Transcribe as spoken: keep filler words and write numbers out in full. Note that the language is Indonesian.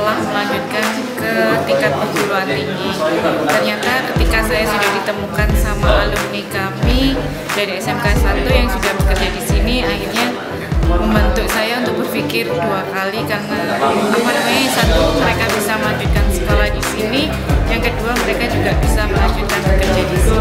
setelah melanjutkan ke tingkat perguruan tinggi. Ternyata ketika saya sudah ditemukan sama alumni kami dari S M K satu yang sudah bekerja di sini, akhirnya membantu saya untuk berpikir dua kali karena apa namanya, satu mereka bisa melanjutkan sekolah di sini, yang kedua mereka juga bisa melanjutkan bekerja di sini.